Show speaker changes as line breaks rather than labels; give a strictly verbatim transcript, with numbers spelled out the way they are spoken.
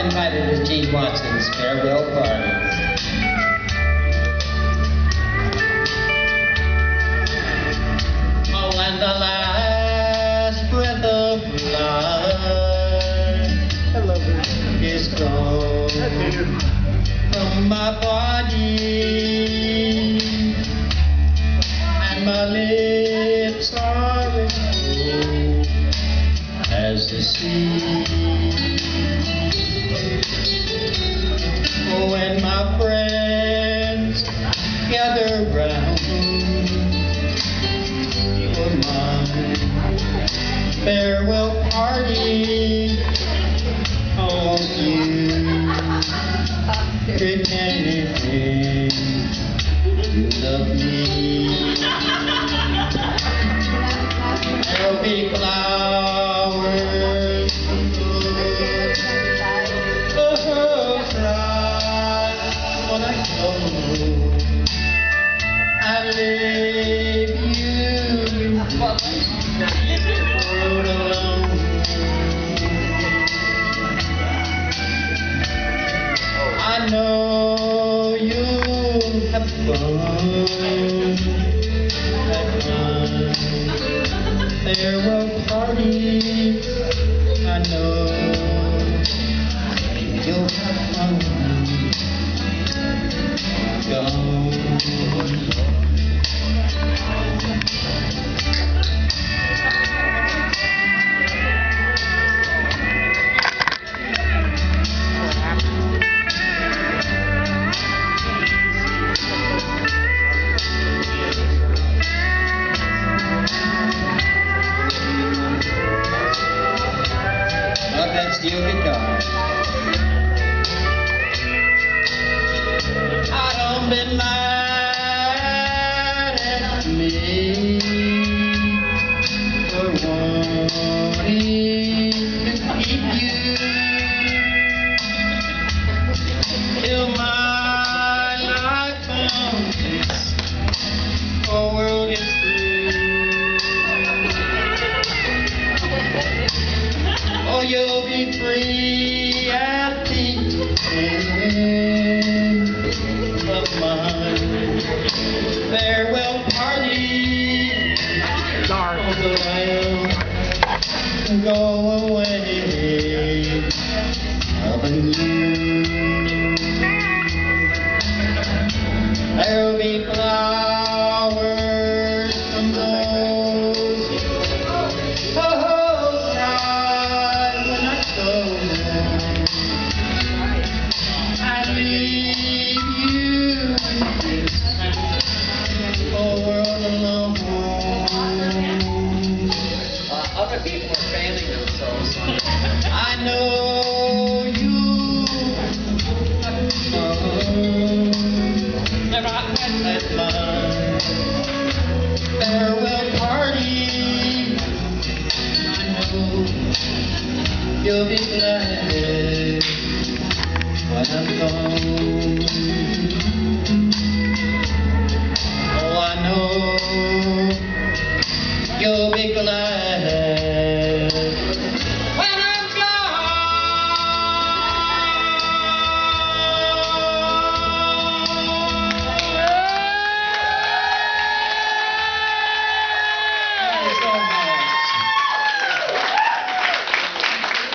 invited to Gene Watson's farewell party. Oh, and the last breath of life is gone from my body, and my lips are as cold as the sea. Oh, when my friends gather round for my farewell party, oh, you pretending you love me. There'll be flowers, oh, cry when I go and leave you all alone. I know you have fun at my farewell party. I know you'll have fun gone. Steel guitar. I don't be mad at me for wanting to keep you till my life on this whole world is through. Oh, you'll be free at the end of my farewell party. Dark. I'll go away, loving you. There'll be flowers from those other people are fanning themselves. I know you never at my farewell party. I know you'll be glad when I'm gone.